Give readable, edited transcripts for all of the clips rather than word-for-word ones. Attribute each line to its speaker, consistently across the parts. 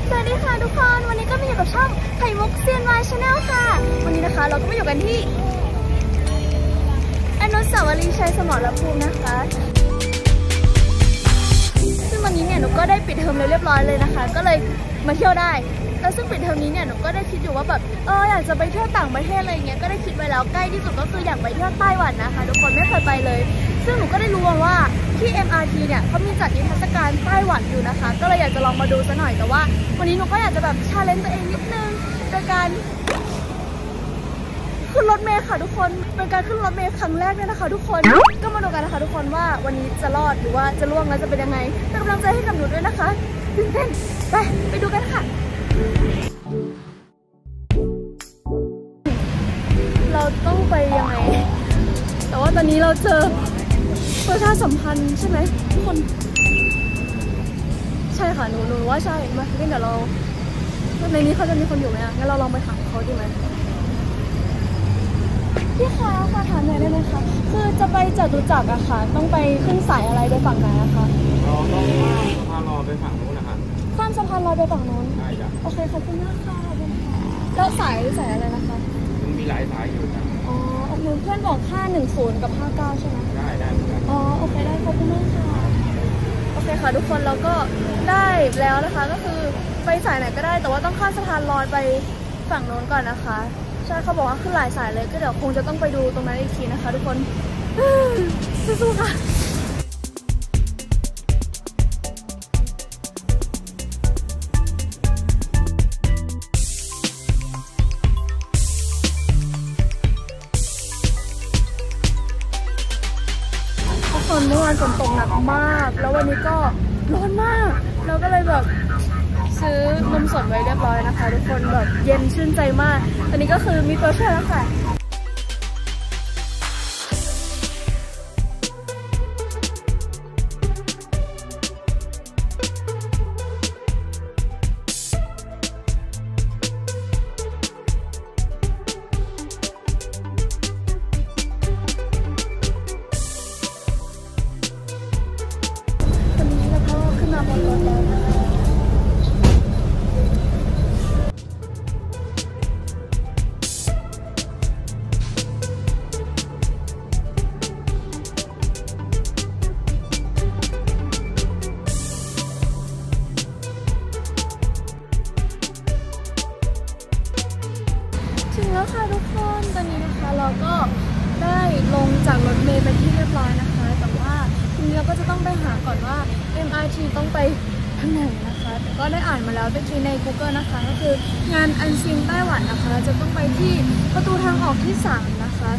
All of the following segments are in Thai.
Speaker 1: สวัสดีค่ะทุกคนวันนี้ก็มาอยู่กับช่องไข่มุกเซียนวายชาแนลค่ะวันนี้นะคะเราก็มาอยู่กันที่อนุสาวรีย์ชัยสมรภูมินะคะซึ่งวันนี้เนี่ยหนูก็ได้ปิดเทอมเรียบร้อยเลยนะคะก็เลยมาเที่ยวได้แล้วซึ่งปิดเทอมนี้เนี่ยหนูก็ได้คิดอยู่ว่าแบบอยากจะไปเที่ยวต่างประเทศอะไรเงี้ยก็ได้คิดไว้แล้วใกล้ที่สุดก็คืออยากไปเที่ยวไต้หวันนะคะทุกคนไม่เคยไปเลยซึ่งหนูก็ได้รู้ว่าที่ MRT เนี่ยเขามีจัดนิทรรศการไต้หวันอยู่นะคะก็เลยอยากจะลองมาดูซะหน่อยแต่ว่าวันนี้หนูก็อยากจะแบบชาเลนจ์ตัวเองนิดนึงโดยการขึ้นรถเมล์ค่ะทุกคนเป็นการขึ้นรถเมล์ครั้งแรกเนี่ยนะคะทุกคนก็มาดูกันนะคะทุกคนว่าวันนี้จะรอดหรือว่าจะล่วงแล้วจะเป็นยังไงเป็นกำลังใจให้กับหนูด้วยนะคะตื่นเต้นไปดูกันค่ะเราต้องไปยังไงแต่ว่าตอนนี้เราเจอประชาสัมพันธ์ใช่ไหมทุกคนใช่ค่ะหนูว่าใช่มาเดี๋ยวเราในนี้เขาจะมีคนอยู่ไหมอ่ะงั้นเราลองไปถามเขาดีไหมพี่คะขอถามหน่อยได้ไหมคะคือจะไปจตุจักรอะค่ะต้องไปขึ้นสายอะไรไปฝั่งไหนอะคะ
Speaker 2: เราต้องข้ามสะพานลอยไปฝั่งนู้นนะคะ
Speaker 1: ข้ามสะพานลอยไปฝั่งนู้น
Speaker 2: ใช่จ้ะ
Speaker 1: โอเคขอบคุณมากค่ะแล้วสายอะไรนะคะ
Speaker 2: มันมีหลายสายอยู่จ้ะ
Speaker 1: อ๋อโอเคเพื่อนบอก510กับ59ใช่ไหม
Speaker 2: ได้เหมือนกัน
Speaker 1: อ๋อโอเคได้ขอบคุณมากค่ะโอเคค่ะทุกคนเราก็ได้แล้วนะคะก็คือไปสายไหนก็ได้แต่ว่าต้องข้ามสะพานลอยไปฝั่งโน้นก่อนนะคะใช่เขาบอกว่าขึ้นหลายสายเลยก็เดี๋ยวคงจะต้องไปดูตรงนั้นอีกทีนะคะทุกคนสู้ๆค่ะทุกคนเมื่อวานฝนตกหนักมากแล้ววันนี้ก็ร้อนมากเราก็เลยแบบซื้อนมสดไว้เรียบร้อยนะคะทุกคนแบบเย็นชื่นใจมากตอนนี้ก็คือมีตัวช่วยแล้วค่ะตอนนี้เราก็ขึ้นมาบนรถแล้วนะคะถึงแล้วค่ะทุกคนตอนนี้นะคะเราก็ได้ลงจากรถเมล์ไปที่เรียบร้อยนะคะแต่ว่าทีนี้เราก็จะต้องไปหาก่อนว่า MRT ต้องไปทางไหนนะคะแต่ก็ได้อ่านมาแล้วเมื่อกี้ใน Google นะคะก็คืองานอันซีนไต้หวันนะคะจะต้องไปที่ประตูทางออกที่3นะคะ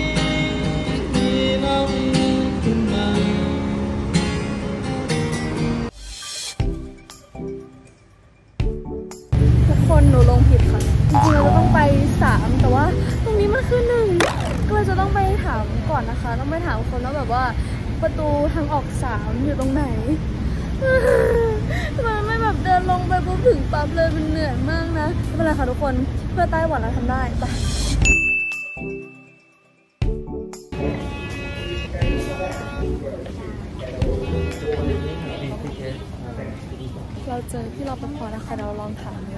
Speaker 1: ทุกคนหนูลงผิดค่ะจริงๆเราจะต้องไป3แต่ว่าตรงนี้มันคือ1ก็เลยจะต้องไปถามก่อนนะคะต้องไปถามคนแล้วแบบว่าประตูทางออก3อยู่ตรงไหนทำไมไม่แบบเดินลงไปปุ๊บถึงปั๊บเลยมันเหนื่อยมากนะไม่เป็นไรค่ะทุกคนเพื่อไต้หวันเราทำได้ไปเราเจอที่รปภนะคะเราลองถามดู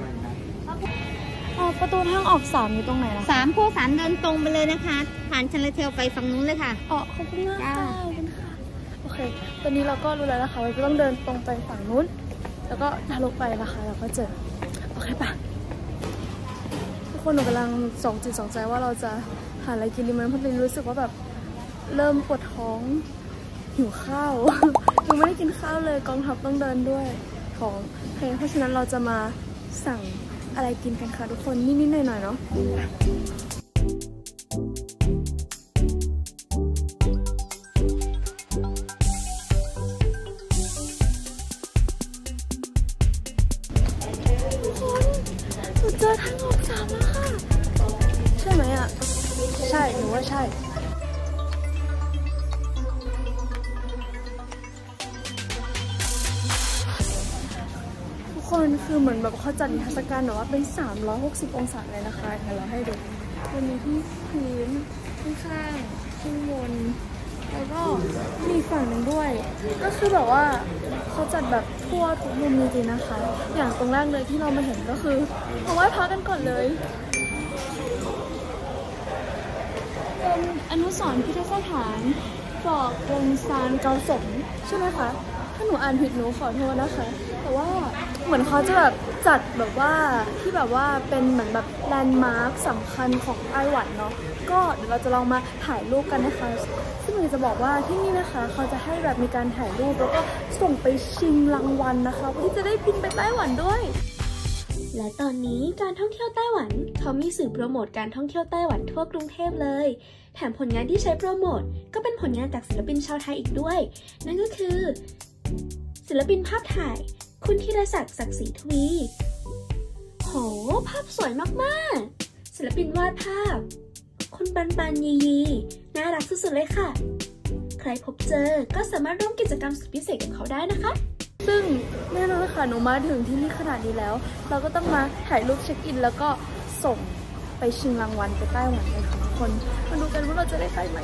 Speaker 1: ประตูทางออก3อยู่ตรงไหนล่ะ
Speaker 3: 3 ผู้สารเดินตรงไปเลยนะคะผ่านชันเลเทลไปฝั่งนู้นเลยค่ะ
Speaker 1: ขอบคุณมากค่ะโอเคตอนนี้เราก็รู้แล้วนะคะเราจะต้องเดินตรงไปฝั่งนู้นแล้วก็ทะลุไปนะคะเราก็เจอโอเคปะทุกคนหนูกำลังสองจิตสองใจว่าเราจะหาอะไรกินดีไหมเพราะตอนนี้รู้สึกว่าแบบเริ่มปวดท้องหิวข้าวหนูไม่ได้กินข้าวเลยกองทัพต้องเดินด้วยของเพราะฉะนั้นเราจะมาสั่งอะไรกินกันค่ะทุกคนนิดๆหน่อยๆเนาะเจอทางออก3แล้วค่ะใช่ไหมอ่ะใช่หนูว่าใช่ทุกคนคือเหมือนแบบเขาจัดนิทรรศการแบบว่าเป็น360องศาเลยนะคะเดี๋ยวเราให้ดูวันนี้ที่พื้นข้างๆข้างบนแล้วก็มีฝั่งหนึ่งด้วยก็คือแบบว่าเขาจัดแบบทั่วทุกมุมจริงๆนะคะอย่างตรงแรกเลยที่เรามาเห็นก็คือมาไหว้พระกันก่อนเลยเป็นอนุสรณ์พุทธสถานปลอกกงซานเกาสงใช่ไหมคะถ้าหนูอ่านผิดหนูขอโทษนะคะแต่ว่าเหมือนเขาจะแบบจัดแบบว่าที่แบบว่าเป็นเหมือนแบบแลนด์มาร์คสำคัญของไต้หวันเนาะก็เดี๋ยวเราจะลองมาถ่ายรูปกันนะคะซึ่งหนูจะบอกว่าที่นี่นะคะเขาจะให้แบบมีการถ่ายรูปแล้วก็ส่งไปชิงรางวัลนะคะเพื่อที่จะได้บินไปไต้หวันด้วยและตอนนี้การท่องเที่ยวไต้หวันเขามีสื่อโปรโมทการท่องเที่ยวไต้หวันทั่วกรุงเทพเลยแถมผลงานที่ใช้โปรโมทก็เป็นผลงานจากศิลปินชาวไทยอีกด้วยนั่นก็คือศิลปินภาพถ่ายคุณธีรศักดิ์ศักดิ์ศรีทวีโหภาพสวยมากๆศิลปินวาดภาพคุณปันยีน่ารักสุดๆเลยค่ะใครพบเจอก็สามารถร่วมกิจกรรมสุดพิเศษกับเขาได้นะคะซึ่งแน่นอนค่ะหนูมาถึงที่นี่ขนาดนี้แล้วเราก็ต้องมาถ่ายรูปเช็คอินแล้วก็ส่งไปชิงรางวัลไปไต้หวันเลยค่ะทุกคนมาดูกันว่าเราจะได้ไปไหม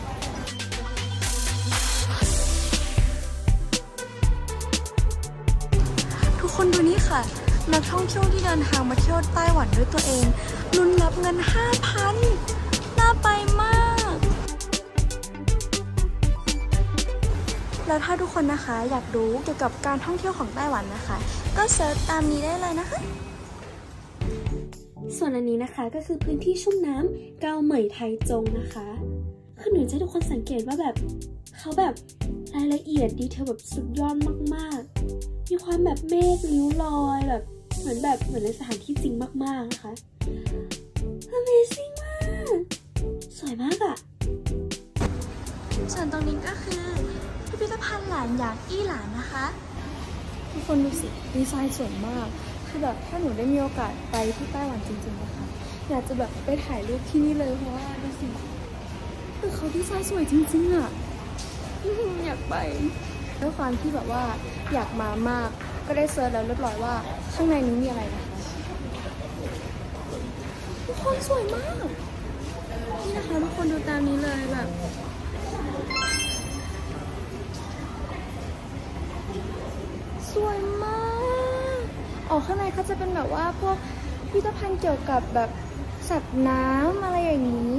Speaker 1: ทุกคนดูนี่ค่ะนักท่องเที่ยวที่เดินทางมาเที่ยวไต้หวันด้วยตัวเองลุ้นรับเงิน 5,000 น่าไปมากแล้วถ้าทุกคนนะคะอยากรู้เกี่ยวกับการท่องเที่ยวของไต้หวันนะคะก็เซิร์ชตามนี้ได้เลยนะคะส่วนอันนี้นะคะก็คือพื้นที่ชุ่มน้ำเกาเหมยไทจงนะคะคือหนูจะให้ทุกคนสังเกตว่าแบบเขาแบบรายละเอียดดีเทลแบบสุดยอดมากๆมีความแบบเมฆริ้วรอยแบบเหมือนในสถานที่จริงมากๆนะคะ Amazing มากสวยมากอะส่วนตรงนี้ก็คือพิพิธภัณฑ์หลานหยางอี้หลานนะคะทุกคนดูสิดีไซน์สวยมากคือแบบถ้าหนูได้มีโอกาสไปที่ไต้หวันจริงๆนะคะอยากจะแบบไปถ่ายรูปที่นี่เลยเพราะว่าดูสิคือเขาดีไซน์สวยจริงๆอะอยากไปด้วยความที่แบบว่าอยากมามากก็ได้เซิร์ชแล้วเรียบร้อยว่าข้างในนี้มีอะไรนะคะทุกคนสวยมากนี่นะคะทุกคนดูตามนี้เลยแบบสวยมากข้างในเขาจะเป็นแบบว่าพวกพิพิธภัณฑ์เกี่ยวกับแบบสัตว์น้ำอะไรอย่างนี้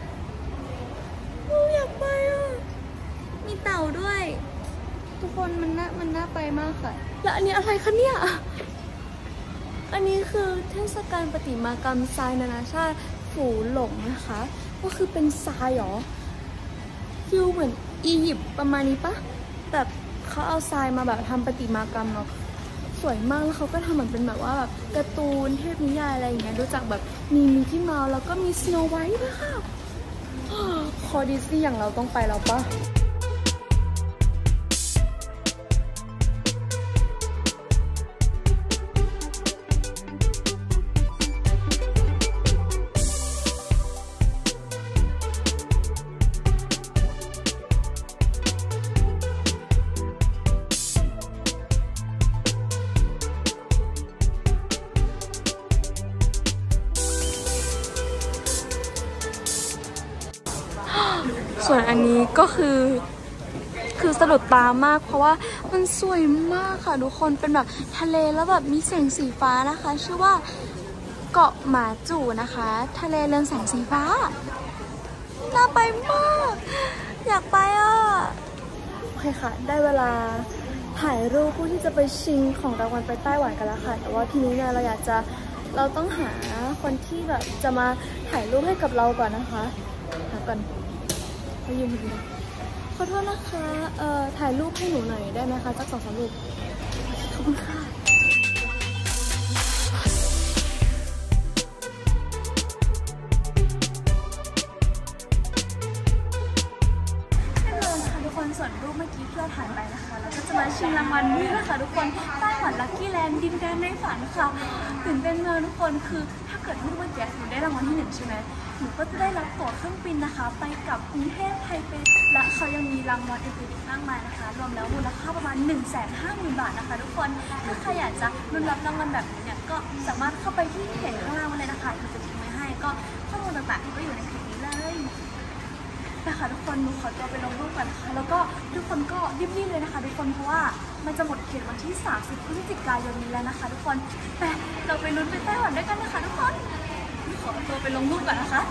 Speaker 1: อยากไปอ่ะมีเต่าด้วยทุกคนมันน่าไปมากค่ะแล้วอันนี้อะไรคะเนี่ยอันนี้คือเทศกาลประติมากรรมทรายนานาชาติฝูหลงนะคะก็คือเป็นทรายหรอฟิลเหมือนอียิปต์ประมาณนี้ปะแบบเขาเอาทรายมาแบบทำประติมากรรมเนาะสวยมากแล้วเขาก็ทำเหมือนเป็นแบบว่าแบบการ์ตูนเทพนิยายอะไรอย่างเงี้ยดูจากแบบมีมิกกี้เมาส์แล้วก็มีสโนว์ไวท์ด้วยค่ะคอดิสนีย์อย่างเราต้องไปแล้วปะส่วนอันนี้ก็คือสะดุดตามากเพราะว่ามันสวยมากค่ะทุกคนเป็นแบบทะเลแล้วแบบมีแสงสีฟ้านะคะชื่อว่าเกาะหมาจู่นะคะทะเลเรืองแสงสีฟ้าน่าไปมากอยากไปอ่ะโอเคค่ะได้เวลาถ่ายรูปผู้ที่จะไปชิงของรางวัลไปไต้หวันกันแล้วค่ะแต่ว่าทีนี้เนี่ยเราต้องหาคนที่แบบจะมาถ่ายรูปให้กับเราก่อนนะคะหาก่อนยืนดีขอโทษนะคะถ่ายรูปให้หนูหน่อยได้ไหมคะสัก2-3 รูปขอบคุณค่ะแน่นอนค่ะทุกคนส่วนรูปเมื่อกี้ที่เราถ่ายไปนะคะแล้วก็จะมาชิงรางวัลนี่นะคะทุกคนไต้หวันลัคกี้แลนด์ดินแดนในฝันค่ะตื่นเต้นมากทุกคนคือถ้าเกิดรูปเมื่อกี้หนูได้รางวัลที่1ใช่ไหมหนูก็จะได้รับตั๋วเครื่องบินนะคะไปกับกรุงเทพไทเปและเขายังมีรางวัลอื่นๆอีกมากมายนะคะรวมแล้วมูลค่าประมาณ 150,000 บาทนะคะทุกคนถ้าใครอยากจะลุ้นรับรางวัลแบบนี้เนี่ยก็สามารถเข้าไปที่เพจข้างล่างมาเลยนะคะหนูจะทิ้งไว้ให้ก็ข้อมูลต่างๆก็อยู่ในเพจนี้เลยไปค่ะทุกคนหนูขอตัวไปลงรูปก่อนนะคะแล้วก็ทุกคนก็รีบๆเลยนะคะทุกคนเพราะว่ามันจะหมดเขตวันที่30 พฤศจิกายนนี้แล้วนะคะทุกคนไปเราไปลุ้นไปไต้หวันด้วยกันนะคะทุกคนขอตัวไปลงรูปก่อนนะคะ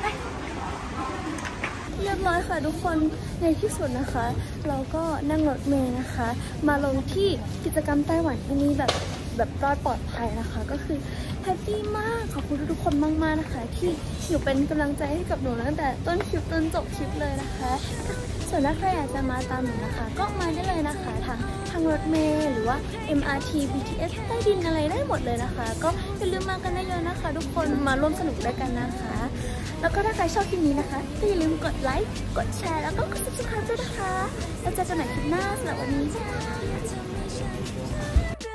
Speaker 1: เรียบร้อยค่ะทุกคนในที่สุดนะคะเราก็นั่งรถเมล์นะคะมาลงที่กิจกรรมไต้หวันที่นี่แบบรอดปลอดภัยนะคะก็คือแฮปปี้มากขอบคุณทุกคนมากๆนะคะที่อยู่เป็นกำลังใจให้กับหนูตั้งแต่ต้นคลิปจนจบคลิปเลยนะคะส่วนถ้าใครอยากจะมาตามหนูนะคะก็มาได้เลยนะคะทางรถเมล์หรือว่า MRT BTS ใต้ดินอะไรได้หมดเลยนะคะก็อย่าลืมมากันได้เยอะนะคะทุกคนมาร่วมสนุกด้วยกันนะคะแล้วก็ถ้าใครชอบคลิปนี้นะคะก็อย่าลืมกดไลค์กดแชร์แล้วก็กด subscribe ด้วยนะคะแล้วเจอกันใหม่คลิปหน้าสำหรับวันนี้